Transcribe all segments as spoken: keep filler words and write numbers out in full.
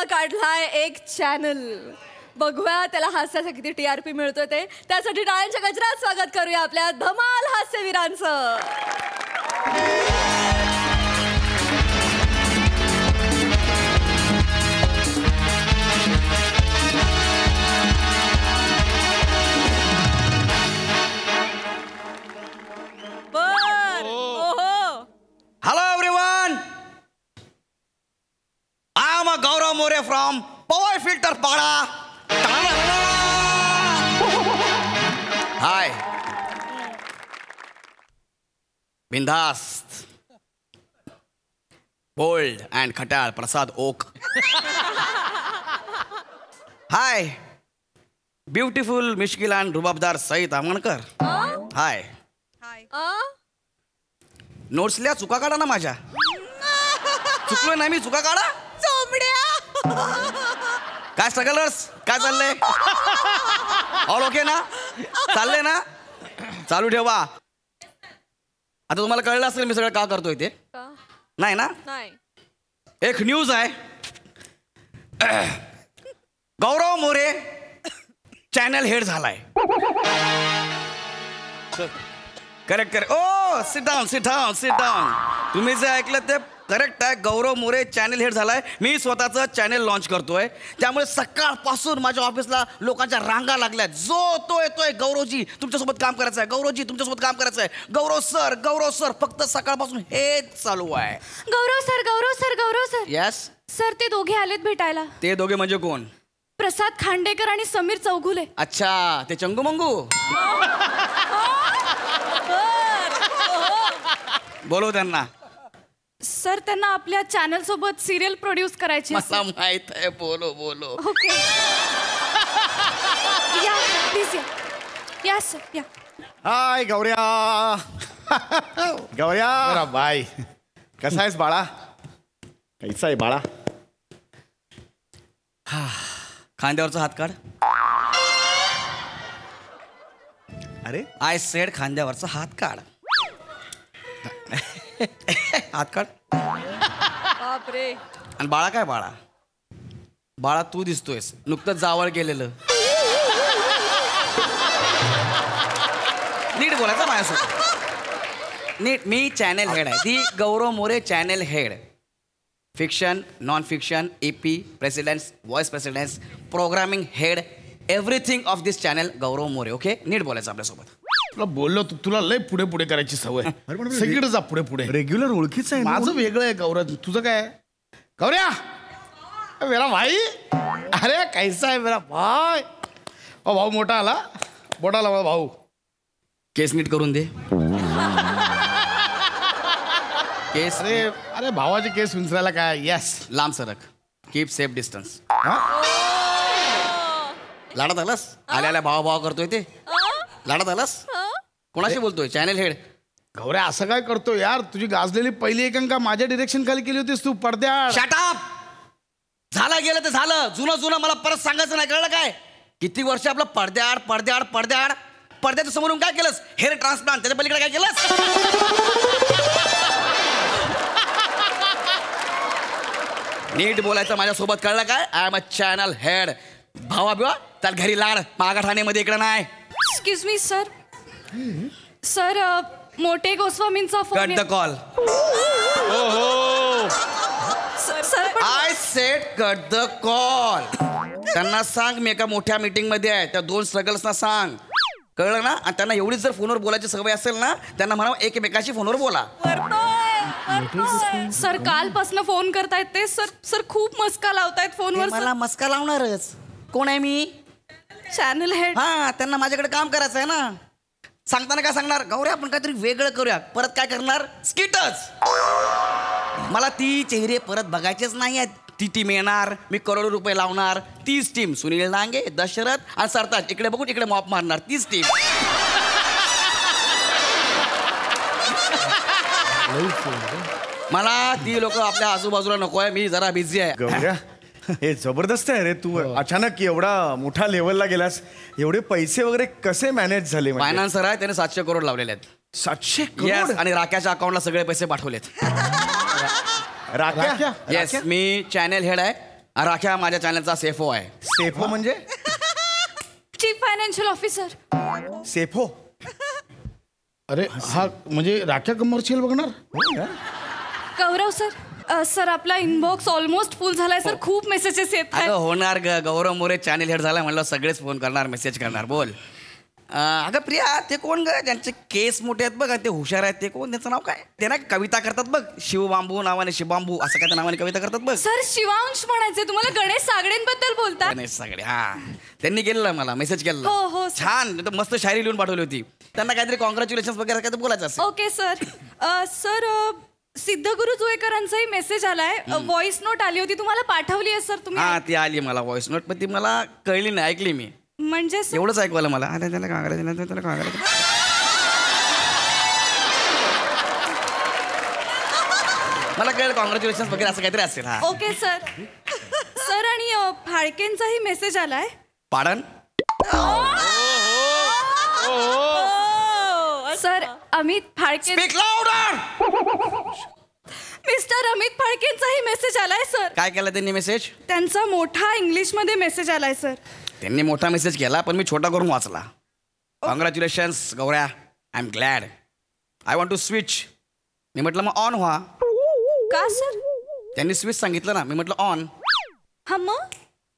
काढलाय एक चॅनल. बघूया त्याला हास्याचा किती टीआरपी मिळतोय ते. त्यासाठी टाळ्यांच्या गजरात स्वागत करूया आपल्या धमाल हास्यवीरांचं. Hello everyone. I am a Gaurav More from Power Filter Pada. Hi. Bindast. Bold and Khatal Prasad Oak. Hi. Beautiful Mishkil and Rubabdar Said Amankar. Hi. Hi. Notes लिहा, चुका काढा ना माझ्या. चुकलो नाही मी, चुका काढा. काय स्ट्रगलर्स, काय चाललंय? ऑल ओके ना? चाललंय ना? चालू ठेवा. आता तुम्हाला कळलं असेल मी सगळं का करतोय ते. नाही ना? नाही. एक न्यूज आहे. गौरव मोरे चॅनल हेड झालाय. Correct correct. Oh sit down sit down sit down. तुम्ही जे ऐकलं ते करेक्ट आहे. गौरव मोरे चॅनल हेड झालाय. मी स्वतःचं चॅनल लॉन्च करतोय. त्यामुळे सकाळपासून माझ्या ऑफिसला लोकांच्या रांगा लागल्यात. जो तो येतोय, गौरवजी तुमच्यासोबत काम करायचं आहे, गौरवजी तुमच्यासोबत काम करायचं आहे, गौरव सर गौरव सर. फक्त सकाळपासून हेच चालू आहे. Gaurav sir Gaurav sir Gaurav sir. Yes sir ते दोघे आलेत भेटायला. ते दोघे म्हणजे कोण? प्रसाद खांडेकर आणि समीर चौगुले. अच्छा, ते चंगू मंगू. बोलव त्यांना. सर त्यांना आपल्या चॅनल सोबत सिरियल प्रोड्यूस करायची. मला माहित आहे. बोलो बोलो. ओके. या प्लीज या. या सर या. हाय गौऱ्या. गौऱ्या बाय. कसा आहेस बाळा? कैसा आहे बाळा? खांद्यावरचा हात काढ. अरे आय सेड खांद्यावरचा हात काढ. हात काढ. बापरे. आणि बाळा काय बाळा? बाळा तू दिसतोयस. नुकतंच जावळ गेलेलं. नीट बोलायचं माझ्यासोबत. नीट. मी चॅनल हेड आहे. The Gaurav More channel head. Fiction, non fiction, AP, presidents, vice presidents, programming head, everything of this channel Gaurav More. Okay, नीट बोलायचं आपल्यासोबत. तुला बोललो तू, तुला लय पुढे पुढे करायची सवय. सगळीकडे जा पुढे पुढे. रेग्युलर ओळखीच आहे. माझं वेगळं आहे गौरव. तुझं काय आहे? गौऱ्या मेरा भाई. अरे कैसा आहे मेरा भाई? ओ भाऊ मोठा आला. मोठा आला भाऊ. केस नीट करून दे. केस. अरे अरे भावाचे केस विंचरायला काय? यस. लांब सरक. Keep safe distance. लाडत आलास? आल्या आल्या भावा भावा करतोय ते. लाडत आलास? कोणाशी बोलतोय? Channel head. गौऱ्या असं काय करतो यार? तुझी गाजलेली पहिली एकांका माझ्या डिरेक्शन खाली केली होतीस तू. पडद्याआड. Shut up. झालं गेलं ते झालं. जुनं जुनं मला परत सांगायचं नाही, कळलं काय? किती वर्ष आपलं पडद्याआड पडद्याआड पडद्याआड. पडद्याच्या समोरून काय केलंस? Hair transplant. त्याच्या पलीकडे काय केलंस? नीट बोलायचं माझ्यासोबत, कळलं काय? I am a channel head. भावा बिवा त्यात घरी लाड. मागाठाण्यामध्ये इकडे नाही. Excuse me sir. सर मोठे गोस्वामींचा phone. Cut the call. Sir I said cut the call. त्यांना सांग मी एका मोठ्या मीटिंग मध्ये आहे. त्या दोन स्ट्रगल्सना सांग, कळलं ना? आणि त्यांना एवढीच जर फोनवर बोलायची सवय असेल ना, त्यांना म्हणा एकमेकाशी फोनवर बोला. सर कालपासून फोन करतायत ते. सर सर खूप मस्का लावतायत फोनवर. मला मस्का लावणारच. कोण आहे मी? Channel head. हा, त्यांना माझ्याकडे काम करायचं आहे ना. सांगताना काय सांगणार? गौऱ्या आपण काहीतरी वेगळं करूया. परत काय करणार? स्किटच. मला ती चेहरे परत बघायचेच नाही आहेत. ती टीम येणार, मी करोडो रुपये लावणार. तीच टीम. सुनील नांगे, दशरथ आणि सरताज इकडे बघून इकडे मॉप मारणार. तीच टीम. मला ती लोक आपल्या आजूबाजूला नको आहे. मी जरा बिझी आहे. गौऱ्या हे जबरदस्त आहे रे. तू अचानक एवढा मोठा लेवलला गेलास. एवढे पैसे वगैरे कसे मॅनेज झाले? फायनान्सर आहे, त्याने सातशे करोड लावलेले आहेत. सातशे येस. करोड? आणि राख्याच्या अकाउंटला सगळे पैसे पाठवलेत. राख्या? येस. मी चॅनल हेड आहे. राख्या माझ्या चॅनलचा सेफो आहे. सेफो म्हणजे चीफ फायनान्शियल ऑफिसर. सेफो अरे हा म्हणजे राख्या कमर्शियल बघणार. गौरव सर, अ, सर आपला इनबॉक्स ऑलमोस्ट फुल झालाय सर. खूप मेसेजेस येत अगं आहेत. होणार ग, गौरव मोरे चॅनल हेड झाला म्हणलं सगळेच फोन करणार, मेसेज करणार. बोल. अं, अगं प्रिया, ते कोण ग ज्यांचे केस मोठे आहेत बघ, ते हुशार आहेत, ते कोण? त्यांचं नाव काय? ते ना कविता करतात बघ, शिवबांबू नावाने, शिवबांबू असं काय त्या नावाने कविता करतात बघ. सर शिवांश म्हणायचे तुम्हाला. गणेश सागडेंबद्दल बोलता. गणेश सगळे, हा त्यांनी केलेलं मला मेसेज केलेला. हो, हो, सर. छान, तर मस्त शायरी लिहून पाठवली होती. त्यांना काहीतरी कॉंग्रॅच्युलेशन वगैरे काय बोलायचं असेल. Okay sir. अ, सर अ, सिद्धगुरु जुळेकरांचाही मेसेज आलाय. व्हॉइस नोट आली होती, तुम्हाला पाठवली आहे सर तुम्ही. हा ती आली मला व्हॉइस नोट, पण ती मला कळली नाही, ऐकली मी. म्हणजे सर एवढंच ऐकवलं मला. अरे त्याला काय करायचं, त्याला काय करायचं. मला कळलं कॉंग्रॅच्युलेशन वगैरे असं काहीतरी असेल. हा ओके सर. सर आणि अ, फाळकेंचाही मेसेज आलाय. पाडन. Sir Amit Phalke, Speak louder! Mister Amit फाळकेंचाही मेसेज आलाय सर. काय केलं त्यांनी मेसेज? त्यांचा मोठा इंग्लिश मध्ये मेसेज आलाय सर. त्यांनी मोठा मेसेज केला पण मी छोटा करून वाचला. Congratulations Gaurya, I am glad. I want to switch. मी म्हटलं मग ऑन व्हा. का सर? त्यांनी स्विच सांगितलं ना, मी म्हटलं ऑन. हा मग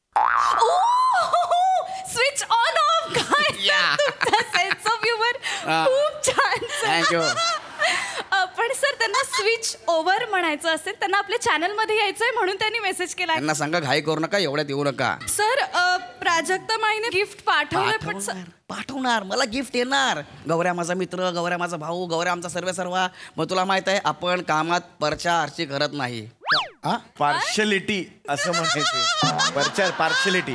स्विच ऑन ऑफ. काय सेन्स ऑफ ह्युमर. हा. खूप छान sir. थँक्यू. अ, पण सर त्यांना स्विच ओव्हर म्हणायचं असेल, त्यांना आपल्या चॅनल मध्ये यायचंय म्हणून त्यांनी मेसेज केलाय. त्यांना सांगा घाई करू नका, एवढ्यात येऊ नका. सर अ, प्राजक्ता माईने गिफ्ट पाठवलंय पण सर. पाठवणार पाठवणार मला गिफ्ट येणार. गौऱ्या माझा मित्र, गौऱ्या माझा भाऊ, गौऱ्या आमचा सर्व सर्वा. मग तुला माहित आहे आपण कामात परचा आरची करत नाही. पार्शलिटी असं म्हणायचं. परचार पार्शलिटी.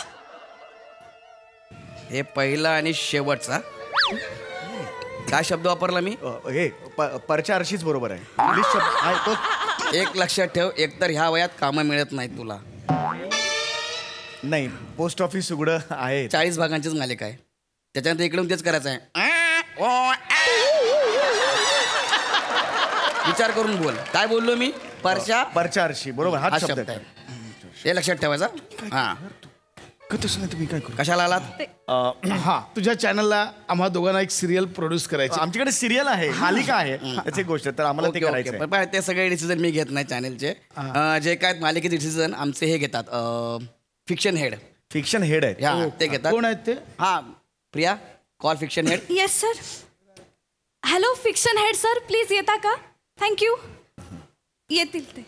हे पहिला आणि शेवटचा. काय शब्द वापरला मी? अ, हे प- परचा अर्शीच बरोबर आहे. इंग्लिश शब्द आहे तो. एक लक्षात ठेव, एकतर ह्या वयात कामं मिळत नाहीत तुला. नाही, पोस्ट ऑफिस उघडं आहे. चाळीस भागांचीच मालिका आहे, त्याच्यानंतर इकडून तेच करायचं आहे. विचार करून बोल. काय बोललो मी? परचा परचा अर्शी बरोबर हा हाच शब्द शब्द आहे. आहे. हे लक्षात ठेवायचा. हा का तसं नाही तुम्ही काय करू? कशाला आलात? अ, हा तुझ्या चॅनलला आम्हा दोघांना एक सिरियल प्रोड्यूस करायची. आमच्याकडे सिरियल आहे, मालिका आहे त्याची गोष्ट, तर आम्हाला ते ओके, ओके. करायचं पण पाय, ते सगळे डिसिजन मी घेत नाही चॅनलचे. अं, जे काय मालिकेचे डिसिजन आमचे हे घेतात, फिक्शन हेड. फिक्शन हेड आहे. हा ते घेतात. कोण आहेत ते? हा Priya, call fiction head. Yes sir. Hello fiction head sir, please येता का? थँक्यू. येतील ते.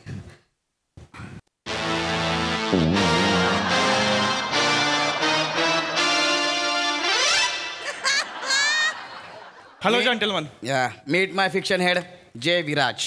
Hello gentleman. या मीट माय फिक्शन हेड जे विराज.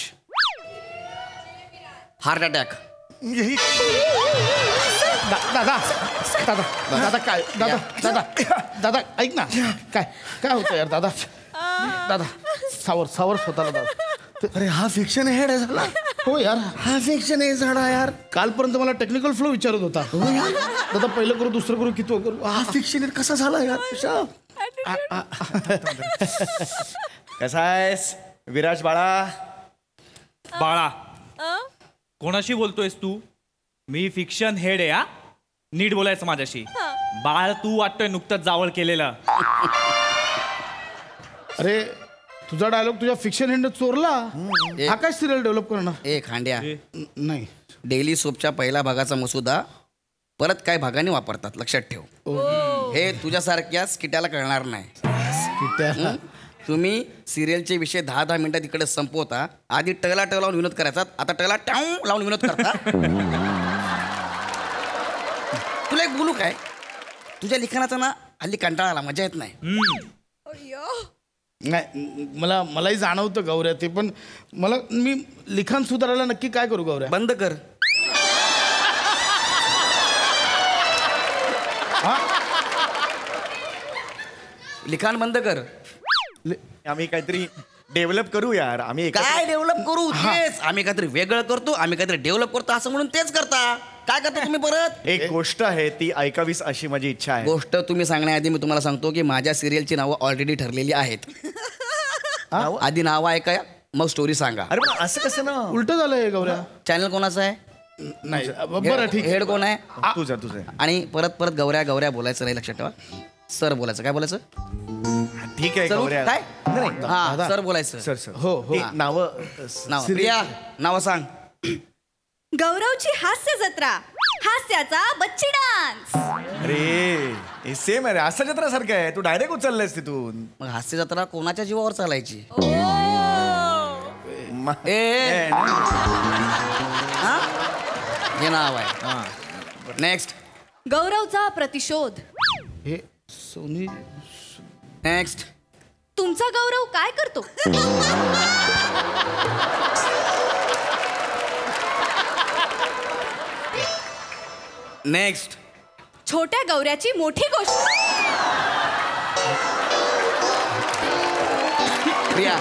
Heart attack. यही दा- दादा दादा दादा काय दादा दादा दादा ऐक ना. काय काय होतं यार दादा. दादा सावर सावर स्वतःला दादा. अरे हा फिक्शन हेड आहे झाला. हो यार, हा फिक्शन हे झाला यार. कालपर्यंत मला टेक्निकल फ्लो विचारत होता. दादा पहिलं करू, दुसरं करू, किती करू. हा फिक्शन हेड कसा झाला यार तुषा? कसा आहेस विराज बाळा? बाळा, कोणाशी बोलतोयस तू? मी फिक्शन हेड आहे. हा नीट बोलायचं माझ्याशी. बाळ तू वाटतोय नुकतंच जावळ केलेलं. अरे तुझा डायलॉग तुझ्या फिक्शन हँड चोरला. ए- हा काय सिरियल डेव्हलप करणार? ए खांड्या, न- नाही. डेली सोपच्या पहिल्या भागाचा मसुदा परत काय भागाने वापरतात, लक्षात ठेव. हे तुझ्यासारख्या स्किटाला कळणार नाही. किट्या. तुम्ही सिरियलचे विषय दहा दहा मिनिटात इकडे संपवता. आधी टला ट लावून विनोद करायचा, आता टला टाऊ लावून विनोद करता. तुला एक बोलू काय, तुझ्या लिखाणाचा ना हल्ली कंटाळा आला, मजा येत नाही. नाही मला मलाही जाणवतं गौऱ्या ते, पण मला मी लिखाण सुधारायला नक्की काय करू गौऱ्या? बंद कर. लिखाण बंद कर. आम्ही काहीतरी डेव्हलप करू यार. आम्ही एकत्र- काय डेव्हलप करू? तेच आम्ही काहीतरी वेगळं करतो, आम्ही काहीतरी डेव्हलप करतो असं म्हणून तेच करता. काय करता तुम्ही परत? एक गोष्ट आहे ती ऐकावीस अशी माझी इच्छा आहे. गोष्ट तुम्ही सांगण्याआधी मी तुम्हाला सांगतो की माझ्या सिरियलची नावं ऑलरेडी ठरलेली आहेत. नावं? आधी नावं ऐका, मग स्टोरी सांगा. अरे पण असं कसं ना? उलट झालंय गौऱ्या. चॅनल कोणाचं आहे? नाही बरं ठीक आहे हेड कोण आहे तुझं तुझं आणि परत परत गौऱ्या गौऱ्या बोलायचं नाही, लक्षात ठेवा. सर बोलायचं. काय बोलायचं? ठीक आहे सर गौऱ्या. काय नाही, नाही. हा सर बोलायचं. सर सर हो, हो. नाव नाव प्रिया, नाव सांग. गौरवची हास्य जत्रा, हास्याचा बच्ची डान्स. अरे सेम आहे रे, असं जत्रासारखं आहे. तू डायरेक्ट उचललायस तिथून. मग हास्य जत्रा कोणाच्या जीवावर चालायची? म- ए, ए. नाही, नाही. हा? हे नाव आहे. नेक्स्ट गौरवचा प्रतिशोध. हे सोनी नेक्स्ट तुमचा गौरव काय करतो? नेक्स्ट छोट्या गौऱ्याची मोठी गोष्ट. प्रिया.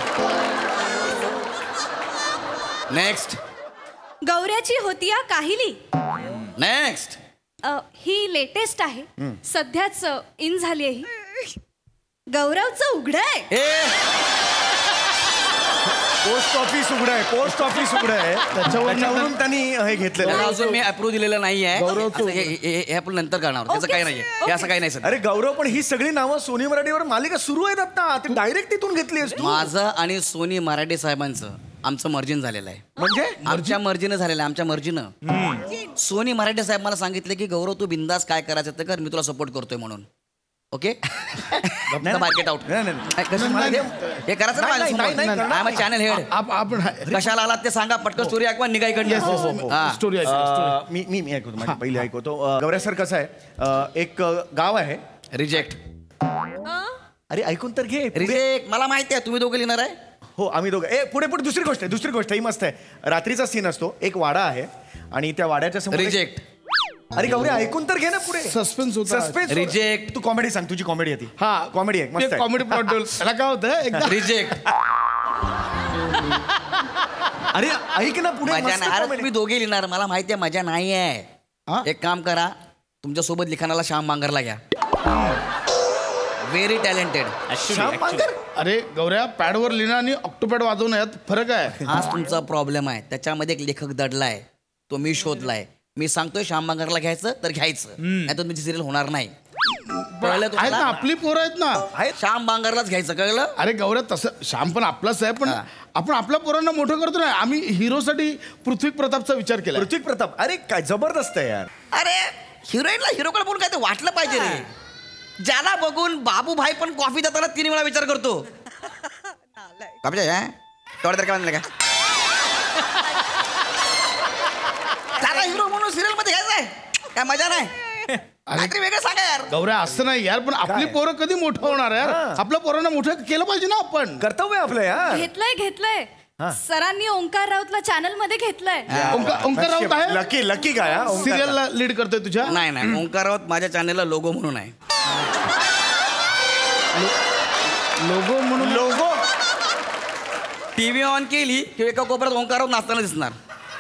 नेक्स्ट गौऱ्याची होती काहिली. नेक्स्ट अ, ही लेटेस्ट आहे, सध्याच इन झाली आहे ही. गौरवचं उघडय. ए पोस्ट ऑफिस उघड आहे, पोस्ट ऑफिस उघड आहे. त्याच्यावरून त्यांनी हे घेतलेलं त्याला आहे. अजून मी अप्रूव्ह दिलेलं नाही आहे. गौरवचं असं हे- हे हे आपण नंतर करणार आहोत. त्याचं Okay, काही नाहीये. हे असं काही नाही सर. अरे गौरव, पण ही सगळी नावं सोनी मराठीवर मालिका सुरू आहेत आता. ती डायरेक्ट तिथून घेतली आहेस तू. माझं आणि सोनी मराठे साहेबांचं आमचं मर्जिन झालेलं आहे. म्हणजे आमच्या मर्जीनं झालेलं आहे, आमच्या मर्जीनं. सोनी मराठे साहेब मला सांगितलं की गौरव तू बिंदास काय करायचं ते कर, मी तुला सपोर्ट करतोय म्हणून. Okay market out. नाही, नाही, नाही. कसं मला ते- हे करायचं नाही, नाही, नाही, नाही, ना माझ्या चॅनल हेड. आप- आपण कशाला आलात ते सांगा पटकन. स्टोरी ऐकवा निघा इकडनं. हा. स्टोरी अं, मी मी मी ऐकतो माझी पहिली ऐकवतो. अं, गौऱ्या सर कसं आहे, अं, एक अं, गाव आहे. रिजेक्ट अरे ऐकून तर घे. पुढे- रिजेक्ट मला माहिती आहे तुम्ही दोघं लिहिणार आहे. हो आम्ही दोघं. ए पुढे पुढे दुसरी गोष्ट आहे, दुसरी गोष्ट ही मस्त आहे. रात्रीचा सीन असतो, एक वाडा आहे आणि त्या वाड्याच्या समोर एक- रिजेक्ट अरे गौरी ऐकून तर घे ना पुढे. सस्पेन्स होता. सस्पेन्स. Reject. तू कॉमेडी सांग, तुझी कॉमेडी आहे ती. हा कॉमेडी आहे, मस्त आहे. कॉमेडी प्लॉट त्याला काय होतं एकदा रिजेक्ट अरे ऐक ना पुढे, मजा मस्त नाही. अरे comedy. तुम्ही दोघे लिहिणार, मला माहिती आहे मजा नाही हा? आहे. एक काम करा, तुमच्या सोबत लिखाणाला श्याम बांगरला घ्या. Very talented. श्याम बांगर? अरे गौऱ्या पॅडवर लिहिणं आणि ऑक्टोपॅड वाजवणं यात फरक आहे. हाच तुमचा प्रॉब्लेम आहे. त्याच्यामध्ये एक लेखक दडलाय, तो मी शोधलाय. मी सांगतोय श्याम बांगरला घ्यायचं तर घ्यायचं, नाही तर तुमची सिरियल होणार नाही. कळलं आहेत ना, तुम्हाला? आपली पोरं आहेत ना. श्याम बांगरलाच घ्यायचं, कळलं? अरे गौऱ्या तसं श्याम पण आपलाच आहे, पण आपण आपल्या पोरांना मोठं करतो ना. आम्ही हिरोसाठी पृथ्वी प्रतापचा विचार केला. पृथ्वी प्रताप. अरे काय जबरदस्त आहे यार. अरे हिरोईनला हिरोकडे बोलून काय ते वाटलं पाहिजे रे. ज्याला बघून बाबू भाई पण कॉफी देताना तीन वेळा विचार करतो. कॉफी द्या तेवढं तर काय म्हणलं का? त्याला हिरो म्हणून सिरियल मध्ये घ्यायचंय काय? मजा नाही. काहीतरी वेगळं सांगा यार. गौऱ्या असं नाही यार, पण आपली पोरं कधी मोठं होणार यार? आपल्या पोरांना मोठं केलं पाहिजे ना आपण. कर्तव्य आहे आपलं यार. घेतलंय घेतलंय सरांनी ओंकार राऊतला चॅनल मध्ये घेतलंय. ओंकार ओंकार राऊत आहे लकी लकी काय हा? ओंकार. सिरियलला लीड करतोय तुझ्या. नाही नाही ओंकार राऊत माझ्या चॅनलला लोगो म्हणून आहे. लोगो म्हणून लोगो. टीव्ही ऑन केली की एका कोपऱ्यात ओंकार राऊत नाचताना दिसणार.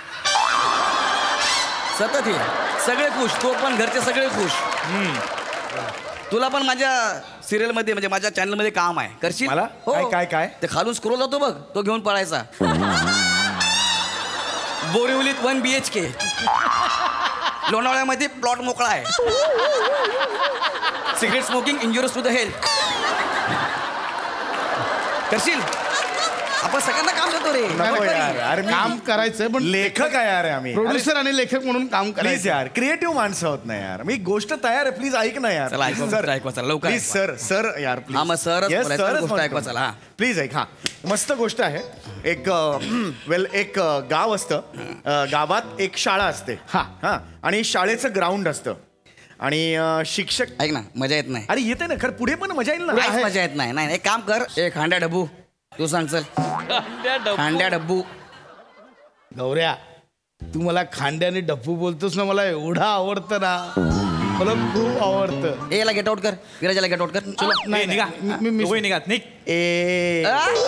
सतत हे सगळे खुश, तो पण घरचे सगळे खुश. तुला पण माझ्या सिरियल मध्ये म्हणजे माझ्या चॅनल मध्ये काम आहे, करशील? मला? हो. काय, काय, काय? ते खालून स्क्रोल जातो बघ, तो घेऊन पळायचा. बोरिवलीत वन बी एच के, लोणावळ्यामध्ये प्लॉट मोकळा आहे. Cigarette smoking injurious to the health. करशील? आपण सगळ्यांना काम करतो रे. नको यार. अरे मी काम करायचंय पण लेखक आहे यार आम्ही. प्रोड्युसर आणि लेखक म्हणून काम प्लीज करायचं. यार, क्रिएटिव्ह माणसं होत नाही यार. मी गोष्ट तयार आहे, प्लीज ऐक ना यार. चला, ऐकवा, गोष्ट ऐकवा, चला, लवकर प्लीज ऐकवा. सर सर यार प्लीज. हा, मग सरच Yes, बोलायचं, सरच गोष्ट म्हणतो. ऐकवा, चला, हा. प्लीज ऐक. हा मस्त गोष्ट आहे. एक वेल एक अ, गाव असतं. अ, गावात एक शाळा असते. हा. हा आणि शाळेचं ग्राउंड असतं आणि अ, शिक्षक. ऐक ना, मजा येत नाही. अरे येते ना खरं, पुढे पण मजा येईल ना. काहीच मजा येत नाही. नाही एक काम कर, एक हांड्या डब्बू तू सांग. चल हांड्या डब्बू. गौऱ्या तू मला खांडे आणि डप्पू बोलतोस ना, मला एवढं आवडतं ना, मला खूप आवडतं. ए याला गेट आउट कर, विराजाला गेट आउट कर. चलो नाही, निघा मी- मी- मी- दोघंही निघा निघ. ए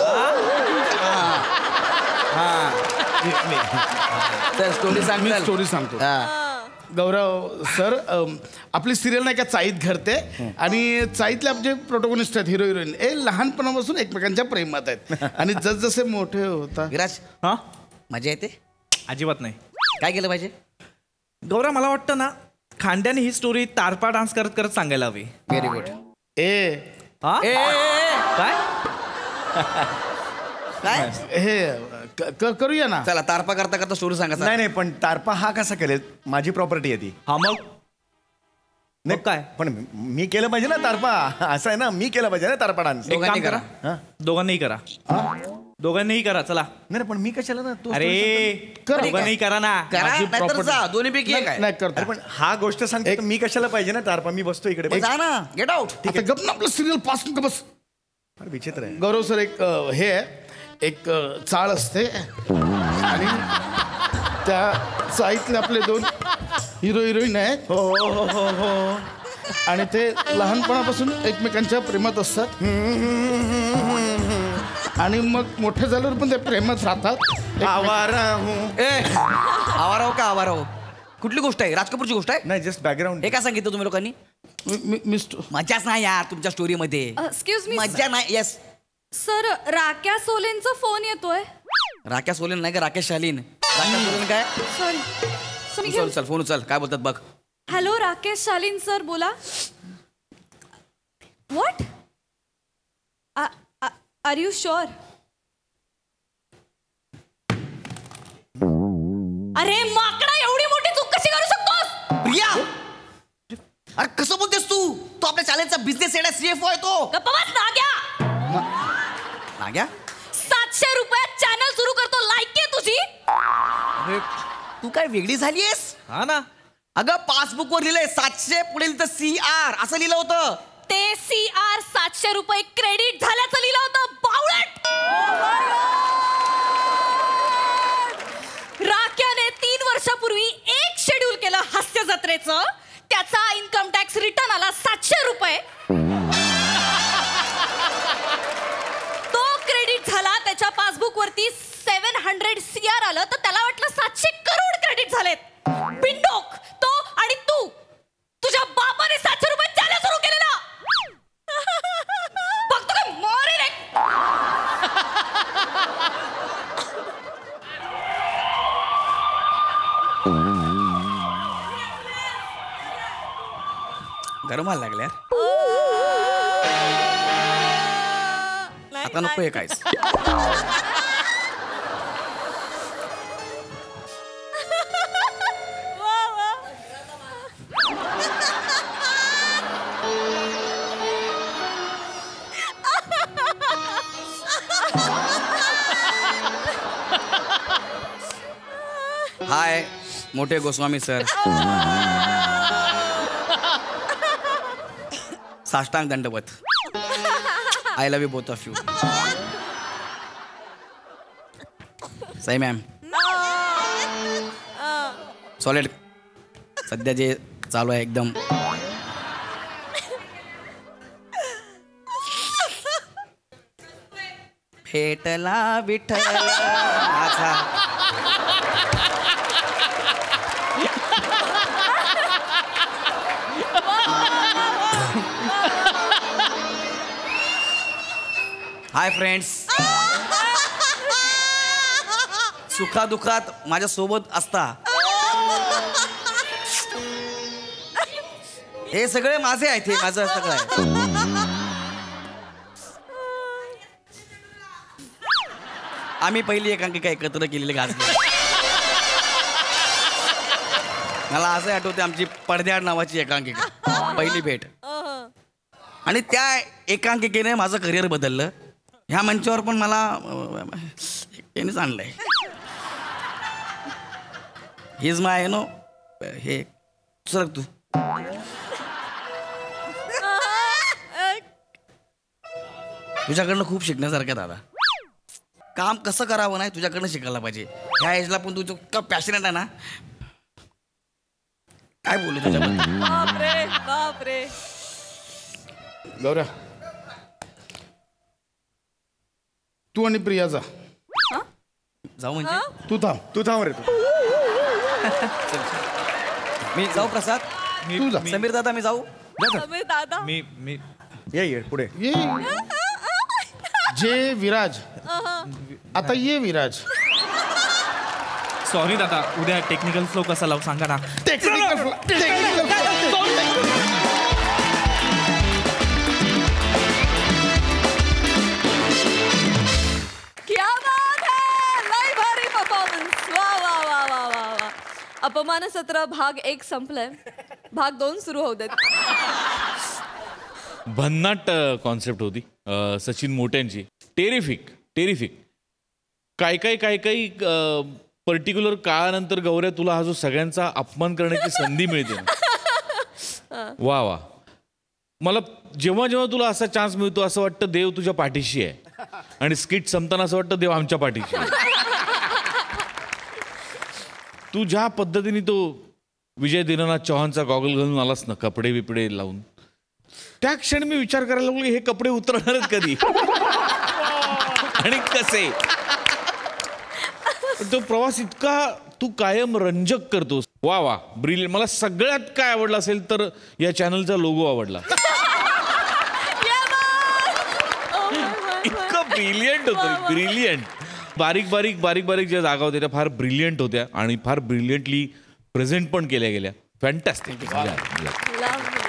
चल स्टोरी सांग. मी चल. स्टोरी सांगतो. हा. गौरव सर, अम, आपली सिरियल नाही का चाईत घडते आणि चाईतले आपले प्रोटोगोनिस्ट आहेत, हिरो हिरोईन, हे लहानपणापासून एकमेकांच्या प्रेमात आहेत आणि जसजसे मोठे होतात. विराज हा मजा येते. अजिबात नाही. काय केलं पाहिजे? गौरा मला वाटतं ना खांद्याने ही स्टोरी तारपा डान्स करत करत सांगायला हवी. Very good. ए हा ए, ए, ए, काय काय हे क- क- करूया ना. चला तारपा करता करता स्टोरी सांगा. नाही नाही पण तारपा हा कसा करेल? माझी प्रॉपर्टी आहे ती. हा मग नाही काय? पण मी केलं पाहिजे ना तारपा. असं आहे ना, मी केलं पाहिजे ना तारपा डान्स. एक काम दोघांनी करा हा? दोघांनीही करा दोघांनीही करा चला. नाही पण मी कशाला ना तू अरे कर. दोघांनीही करा ना. करा माझी नाहीतर property- जा दोन्हीपैकी एक आहे. नाही अरे करतो. पण हा गोष्ट सांगते तर मी कशाला पाहिजे ना तारपा? मी बसतो इकडे. मग जा ना गेट आउट. आता गप ना आपलं सिरियल पास का बस. फार विचित्र आहे. गौरव सर एक अ, हे आहे, एक अ, चाळ असते आणि त्या चाळीतले आपले दोन हिरो हिरोईन आहेत. हो हो हो हो आणि ते लहानपणापासून एकमेकांच्या प्रेमात असतात आणि मग मोठे झाल्यावर पण ते प्रेमात राहतात. आवारा हूं. ए आवारा हो का आवारा हो? कुठली गोष्ट आहे? राजकपूरची गोष्ट आहे? नाही जस्ट बॅकग्राऊंड. हे काय सांगितलं तुम्ही लोकांनी? मी- मी- मिस्टर मजाच नाही यार तुमच्या स्टोरी मध्ये. एक्सक्यूज मी मजा नाही. येस सर, राक्या सोलेंचा फोन येतोय. राकेश सोलेन नाही का? राकेश शालीन. राकेश सोलेन काय? सॉरी उचल उचल फोन उचल. काय बोलतात बघ. हॅलो राकेश शालीन सर बोला. व्हॉट? Are you sure? अरे माकडा, एवढी मोठी चूक कशी करू शकतोस? प्रिया अरे कसं बोलतेस तू? तो आपल्या शाळेचा बिझनेस हेड आहे. सीएफओ आहे तो. गप्पा बस नाग्या. नाग्या सातशे रुपयात चॅनल सुरू करतो. लायकी आहे तुझी? अरे तू काय वेगळी झालीयस? हा ना. अगं पासबुक वर लिहिलंय सातशे पुढे तर सी आर असं लिहिलं होतं. ते सी आर सातशे रुपये क्रेडिट झाल्याचं लिहिलं होतं. बावळट. राक्याने तीन वर्षापूर्वी एक शेड्यूल केलं हास्य जत्रेचं. त्याचा इन्कम टॅक्स रिटर्न आला सातशे रुपये. तो क्रेडिट झाला. त्याच्या पासबुक वरती सेव्हन हंड्रेड सी आर आलं तर त्याला वाटलं सातशे करोड क्रेडिट झालेत. बिंडोक तो आणि तू. तुझ्या बापाने सातशे रुपये चॅनल सुरू केलेला. बघतो काय मोरे रे. गरम व्हायला लागल्या. आता नको हे कायच. हाय मोठे गोस्वामी सर. साष्टांग दंडवत. I love you both of you. Sai ma'am. Solid. सध्या जे चालू आहे एकदम. भेटला विठ्ठल माझा. Hi friends. सुखादुखात माझ्या सोबत असता. हे सगळे माझे आहेत. हे माझं सगळं आहे. आम्ही पहिली एकांकिका एकत्र केलेली गाजली. मला असं आठवते आमची पडद्याआड नावाची एकांकिका पहिली भेट. आणि त्या एकांकिकेने माझं करिअर बदललं. ह्या मंचावर पण मला यानेच आणलंय. हिज माय नो हे सर तू. तुझ्याकडनं खूप शिकण्यासारखं दादा. काम कसं करावं नाही तुझ्याकडनं शिकायला पाहिजे. ह्या एजला पण तू इतका पॅशनेट आहे ना. काय बोलू तुझ्याबद्दल. बापरे बापरे. गौऱ्या तू आणि प्रिया जा. जाऊ म्हणजे तू थांब. तू थांब रे तू. मी जाऊ प्रसाद. मी तू जा. मी- समीर दादा मी जाऊ. अबे दादा. मी मी ये ये पुढे. ये जे विराज. आता ये विराज. सॉरी दादा उद्या टेक्निकल फ्लो कसा लावू सांगा ना. टेक्निकल क्या बात है, लय भारी परफॉर्मन्स. वा वा वा वा वा वा. अपमान सत्र भाग एक संपलाय, भाग दोन सुरू होऊ देत. भन्नाट कॉन्सेप्ट होती अ, सचिन मोट्यांची. Terrific terrific. काय काय काय काही पर्टिक्युलर काळानंतर गौऱ्या तुला हा जो सगळ्यांचा अपमान करण्याची संधी मिळते ना. वा वा. मला जेव्हा जेव्हा तुला असा चान्स मिळतो असं वाटतं देव तुझ्या पाठीशी आहे आणि स्किट संपताना असं वाटतं देव आमच्या पाठीशी आहे. तू ज्या पद्धतीने तो विजय दिनानाथ चौहानचा गॉगल घालून आलास ना कपडे बिपडे लावून त्या क्षणी मी विचार करायला लागलो हे कपडे उतरणारच कधी आणि कसे. तो प्रवास इतका तू कायम रंजक करतोस. वा वा ब्रिलियंट. मला सगळ्यात काय आवडलं असेल तर या चॅनलचा लोगो आवडला. इतकं ब्रिलियंट होतं ब्रिलियंट. बारीक बारीक बारीक बारीक ज्या जागा होत्या त्या फार ब्रिलियंट होत्या आणि फार ब्रिलियंटली प्रेझेंट पण केल्या गेल्या. फॅन्टॅस्टिक. लव्ह